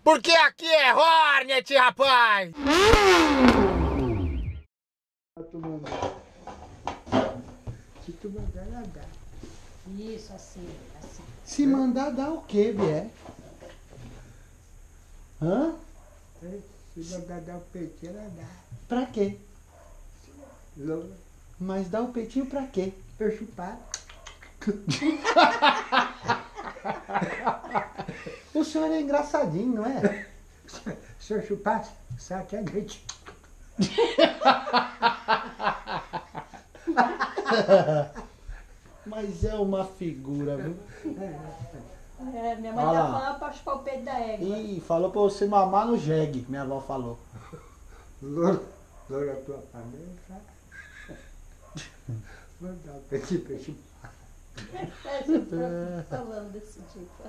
Porque aqui é Hornet, rapaz! Se tu mandar, ela dá. Isso, assim. Se mandar, dá o quê, vier? Hã? Se mandar dar o peitinho, ela dá. Pra quê? Loura, Mas dá o peitinho pra quê? pra eu chupar. O senhor é engraçadinho, não é? Se eu chupar, sai até dente. Mas é uma figura, viu? É, minha mãe Olha tá lá. falando pra chupar o peito da égua. Ih, falou pra você mamar no jegue, minha avó falou. Loura, tua família. Mandar o peitinho pra eu chupar. Falando desse tipo.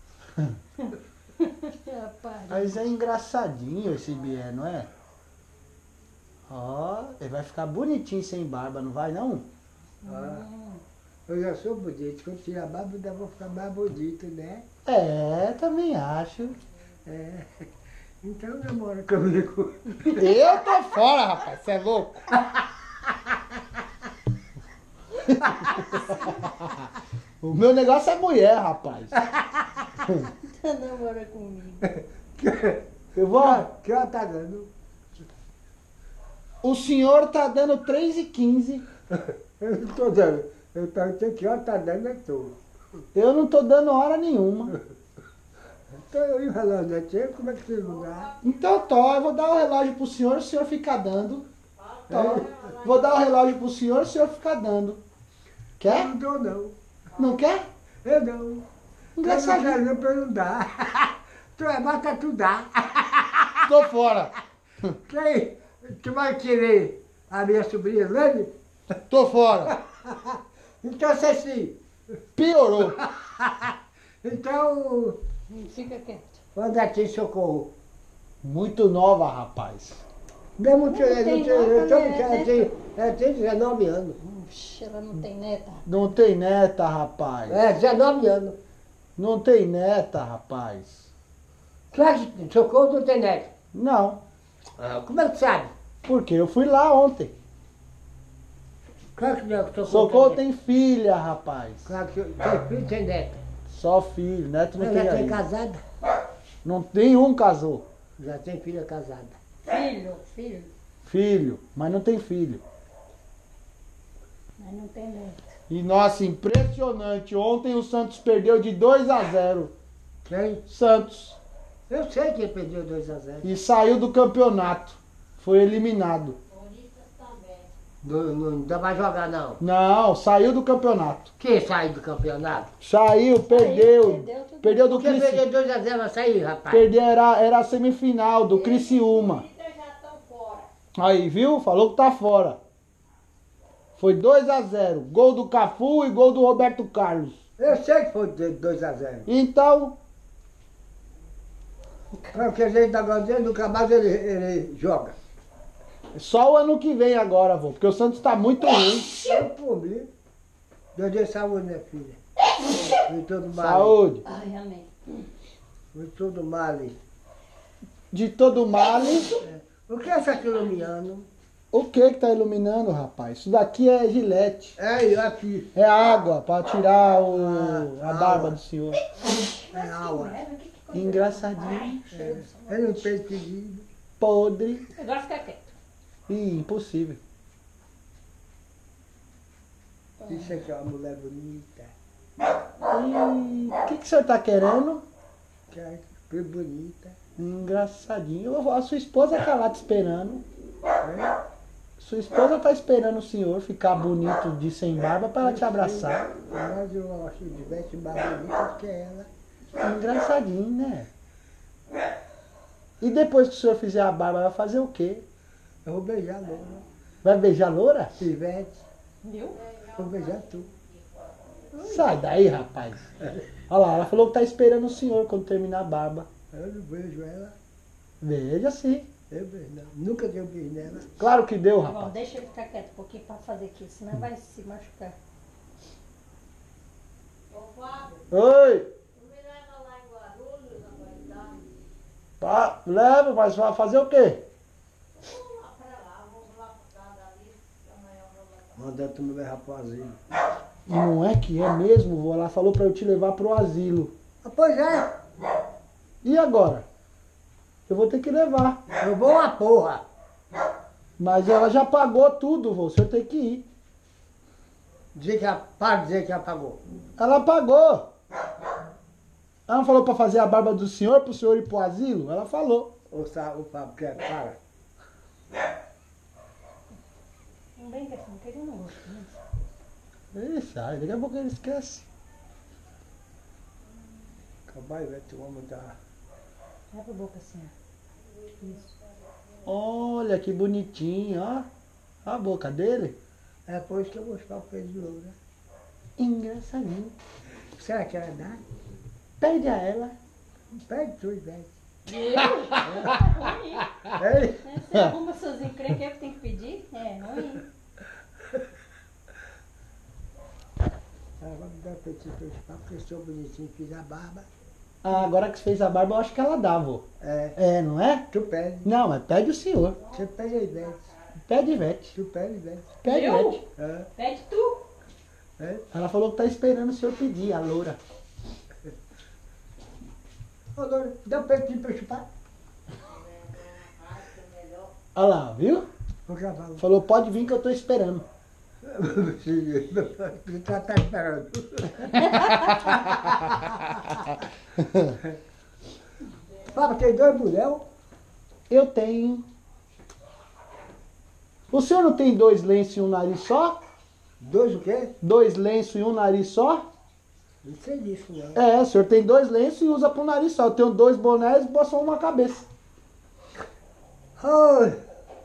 Rapaz. Mas é engraçadinho esse bié, não é? Ó, ele vai ficar bonitinho sem barba, não vai não? Eu já sou bonito. Quando tirar a barba, ainda vou ficar mais bonito, né? É, também acho. É. Então namora comigo. Eu tô fora, rapaz, você é louco? O meu negócio é mulher, rapaz. Namora comigo. Eu vou. Que ela tá dando? O senhor tá dando 3,15. Eu não tô dando. Eu perguntei que ela tá dando, eu tô. Eu não tô dando hora nenhuma. Então eu e o relógio é teu, como é que você não dá? Então, Tó, eu vou dar o relógio pro senhor ficar dando. Tó, vou dar o relógio pro senhor ficar dando. Eu Quer? não dou, não. Não quer? Eu não. Engraçado. Eu não quero não pra eu não dar. Tu é mata, tu dá. Tô fora. Quem? Tu vai querer a minha sobrinha Lane? Tô fora. Então, se sim. Piorou. Então, Fica quieto. manda aqui socorro. Muito nova, rapaz. Mesmo que Não tem nota, né? ela tem 19 anos. Ela não tem neta. Não tem neta, rapaz. É, 19 anos. Não tem neta, rapaz. Claro que socorro não tem neto. Não. Como é que sabe? Porque eu fui lá ontem. Claro que não, socorro, Socorro tem tem filha, rapaz. neto. Claro que tem filho, tem neto. Só filho, neto não Ela tem já tem aí. casada? Não, nenhum casou. Já tem filha casada. Filho. Filho, mas não tem filho. Mas não tem neta. E nossa, impressionante. Ontem o Santos perdeu de 2-0. Quem? Santos. Eu sei que ele perdeu 2-0. E saiu do campeonato. Foi eliminado. Não dá pra jogar, não. Não, saiu do campeonato. Quem saiu do campeonato? Saiu, perdeu. tudo. Perdeu do Quem Criciúma. perdeu 2-0 vai sair, rapaz. Perdeu, era a semifinal do Criciúma. Aí, viu? Falou que tá fora. Foi 2-0. Gol do Cafu e gol do Roberto Carlos. Eu sei que foi 2-0. Então, Porque a gente tá gostando, nunca mais ele joga. só o ano que vem agora, vô. Porque o Santos tá muito ruim. Eu por mim. Deus dê saúde, minha filha. Foi todo mal. Saúde. Ai, amém. Foi todo mal. De todo mal. O que é essa iluminando? O que tá iluminando, rapaz? Isso daqui é gilete. É, eu aqui. É água pra tirar a barba água. do senhor. É aula. Engraçadinho. Eu não tenho pedido. Podre. Agora fica quieto. Ih, impossível. Isso aqui é uma mulher bonita. E o que o senhor tá querendo? Que é bem bonita. Engraçadinho. A sua esposa tá lá te esperando. É? Sua esposa tá esperando o senhor ficar bonito de sem barba pra ela te abraçar. Mas eu acho que tivesse mais bonita do que ela. Engraçadinho, né? E depois que o senhor fizer a barba, vai fazer o quê? Eu vou beijar logo. Vai beijar a loura? Ivete, Viu? vou beijar tu. Sai daí, rapaz. Olha lá, ela falou que tá esperando o senhor quando terminar a barba. Eu não beijo ela. Veja sim. Eu beijo não. Nunca dei um beijo nela. Claro que deu, Bom, rapaz. deixa ele ficar quieto um pouquinho pra fazer aqui, senão vai se machucar. Oi! Leva, mas vai fazer o quê? Manda tu me levar pro asilo. Não é que é mesmo, vô? Ela falou pra eu te levar pro asilo. Ah, pois é, E agora? Eu vou ter que levar. eu vou uma porra. Mas ela já pagou tudo, vô. O senhor tem que ir. Para de dizer que ela pagou. Ela pagou. Ela não falou pra fazer a barba do senhor, pro senhor ir pro asilo? Ela falou. O Fábio quer, para. Não vem com essa, não queria não gosto disso. Ele sai, daqui a pouco ele esquece. Acabar vai te homem da. Abre a boca assim, ó. Isso. Olha que bonitinho, ó. A boca dele. É por isso que eu vou buscar o peso de ouro, né? Engraçadinho. Será que ela dá? Pede a ela. Pede tu, velho. Ei, Ei! você arruma seus encrencos, é que tem que pedir? É, ruim. Ela vai me dar um peito pra chupar, porque eu sou bonitinho, fiz a barba. Ah, agora que você fez a barba, eu acho que ela dá, vô. É, É, não é? tu pede. Não, mas pede o senhor. Você pede a Ivete. Pede Ivete. Tu pede Ivete. Pede Eu? Ivete. É, Pede tu. é. Ela falou que tá esperando o senhor pedir, a loura. Ô, Dona, dá um peitinho pra eu chupar. Olha lá, viu? Vou gravar. Falou, pode vir que eu tô esperando. Você tá esperando. Fábio, tem 2 mulheres? Eu tenho. O senhor não tem 2 lenços e um nariz só? 2 o quê? 2 lenços e um nariz só? Não sei disso, não. É, o senhor tem 2 lenços e usa pro nariz só. Eu tenho 2 bonés e boto só uma cabeça. Oi!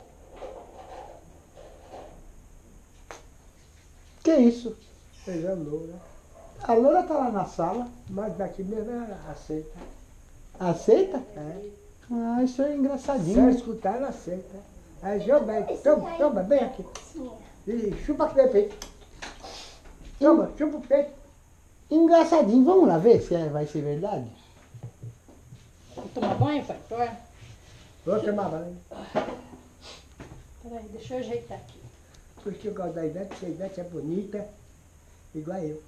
Que isso? Seja loura. A loura tá lá na sala. Mas daqui mesmo ela aceita. Aceita? É. Ah, isso é Se ela engraçadinho. escutar, ela aceita. Aí, Gilberto, toma, vem aqui. E chupa aqui meu peito. Toma, chupa o peito. Engraçadinho. Vamos lá ver se vai ser verdade? Vou tomar banho, pai? Vai. Vou tomar banho. Peraí, deixa eu ajeitar aqui. Por isso que eu gosto da Ivete, porque a Ivete é bonita, igual eu.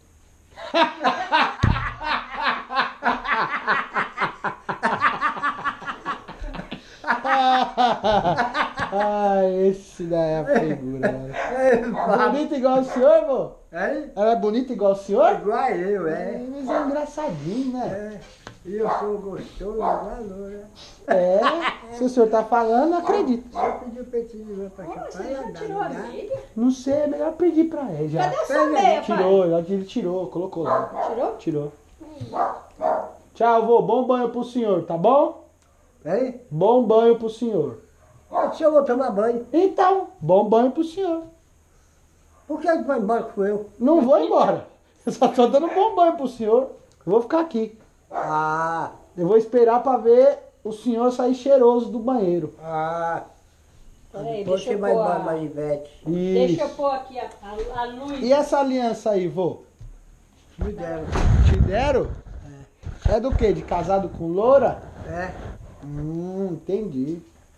Ai, esse daí é a figura, mano. Fábio. Bonita igual o senhor, vô? É? Ela é bonita igual o senhor? Igual eu, é. Mas é engraçadinho, né? É. E eu sou gostoso, igual a loura. É, se o senhor tá falando, eu acredito. Se eu pedir o peitinho de loura pra Ô, chupar, você ela já dá, tirou a não dá? meia? Não sei, é melhor pedir pra ele já. Cadê a sua meia, pai? Tirou, ele tirou, colocou lá. Tirou? Tirou. Tchau, vô. Bom banho pro senhor, tá bom? Hein? Bom banho pro senhor. Se eu vou tomar banho, Então, bom banho pro senhor. por que ele vai embora com eu? Não vou embora. Eu só tô dando bom banho pro senhor. Eu vou ficar aqui. Ah, Eu vou esperar pra ver o senhor sair cheiroso do banheiro. Peraí, depois deixa você eu vai pôr embora, a... Marivete. Deixa eu Isso. pôr aqui a luz. E essa aliança aí, vô? Me deram. Te deram? É do quê? De casado com loura? É, Entendi.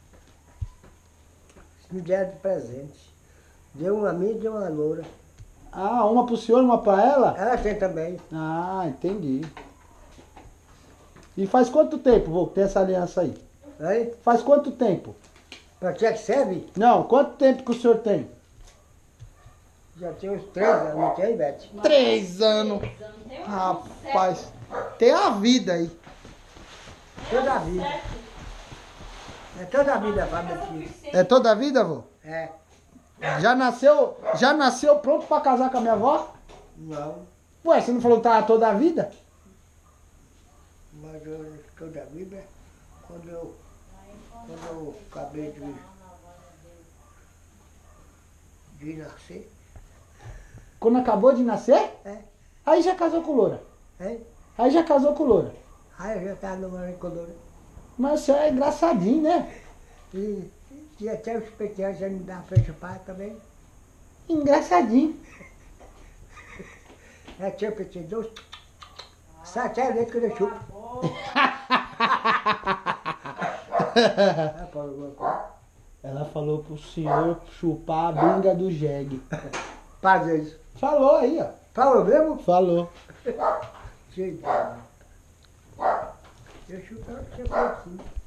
me deram de presente. Deu uma a mim e deu uma a loura. Ah, uma pro senhor, uma pra ela? Ela tem também. Ah, entendi. E faz quanto tempo, vô, que tem essa aliança aí? Hein? Faz quanto tempo? Pra que é que serve? Não, quanto tempo que o senhor tem? Já tem uns 3 anos, não tem, Bete? 3 anos. Tem um Rapaz, tem a vida aí. Toda a vida. É toda a vida, Fábio, aqui. É toda a vida, vô? É. Já nasceu pronto pra casar com a minha avó? Não, Ué, você não falou que tava toda a vida? mas eu, toda a vida, quando eu acabei de nascer, Quando acabou de nascer? é, Aí já casou com loura. hein? Aí já casou com loura. Aí eu já estava namorando com a loura. Mas o senhor é engraçadinho, né? E até os pequenos já me davam pra chupar também. Engraçadinho. É, tinha pequeno doce. Sai até leite que eu chupo. Ela falou alguma coisa. Ela falou pro senhor chupar a binga do jegue. Fazer isso. Falou aí, ó. Falou mesmo? Falou. Gente, eu chupava que você foi assim.